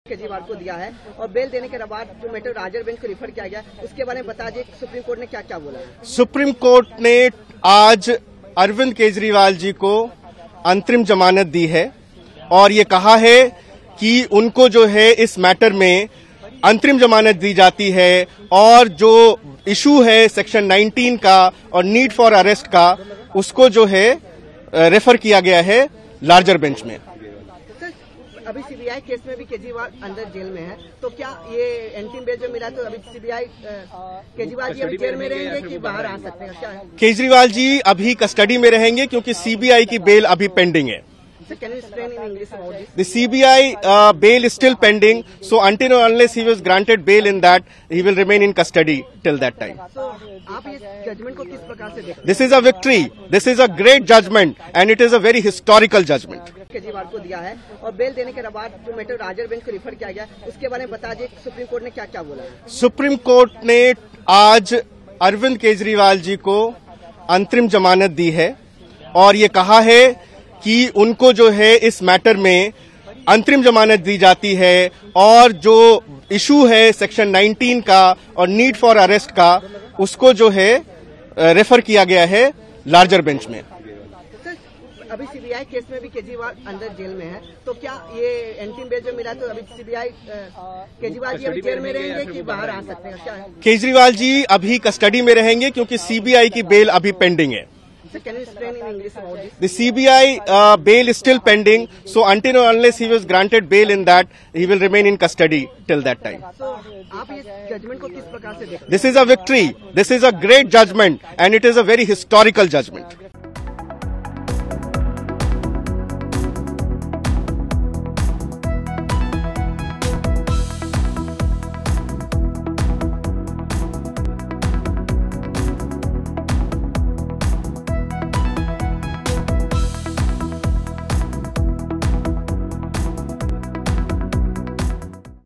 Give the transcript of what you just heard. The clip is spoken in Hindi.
केजरीवाल को दिया है और बेल देने के बाद जो मैटर राजर बेंच को रिफर किया गया, उसके बारे में बता दीजिए सुप्रीम कोर्ट ने क्या क्या बोला है। सुप्रीम कोर्ट ने आज अरविंद केजरीवाल जी को अंतरिम जमानत दी है और ये कहा है कि उनको जो है इस मैटर में अंतरिम जमानत दी जाती है और जो इशू है सेक्शन 19 का और नीड फॉर अरेस्ट का, उसको जो है रेफर किया गया है लार्जर बेंच में। अभी सीबीआई केस में भी केजरीवाल अंदर जेल में है, तो क्या ये एंटी बेल जो मिला तो अभी सीबीआई केजरीवाल जी अभी जेल में रहेंगे कि बाहर आ सकते हैं? क्या केजरीवाल जी अभी कस्टडी में रहेंगे क्योंकि सीबीआई की बेल अभी पेंडिंग है। Can you explain in English about this? The CBI bail is still pending, so until or unless he was granted bail in that, he will remain in custody till that time. So, आप इस जजमेंट को किस प्रकार से देखते हैं? This is a victory. This is a great judgment, and it is a very historical judgment. Kejriwal को दिया है और बेल देने के बाद जो मैटर राजर बेंच को रिफर किया गया, उसके बारे में बता दीजिए सुप्रीम कोर्ट ने क्या क्या बोला है। सुप्रीम कोर्ट ने आज अरविंद केजरीवाल जी को अंतरिम जमानत दी है और ये कहा है कि उनको जो है इस मैटर में अंतरिम जमानत दी जाती है और जो इशू है सेक्शन 19 का और नीड फॉर अरेस्ट का, उसको जो है रेफर किया गया है लार्जर बेंच में। अभी सीबीआई केस में भी केजरीवाल अंदर जेल में है, तो क्या ये एंटी बेल जो मिला तो अभी सीबीआई केजरीवाल जी अभी जेल में रहेंगे कि बाहर आ सकते हैं? क्या केजरीवाल जी अभी कस्टडी में रहेंगे क्योंकि सीबीआई की बेल अभी पेंडिंग है। Can you explain in English about this? The CBI bail is still pending, so until or unless he was granted bail in that, he will remain in custody till that time. So, आप इस जजमेंट को किस प्रकार से देखते हैं? This is a victory. This is a great judgment, and it is a very historical judgment.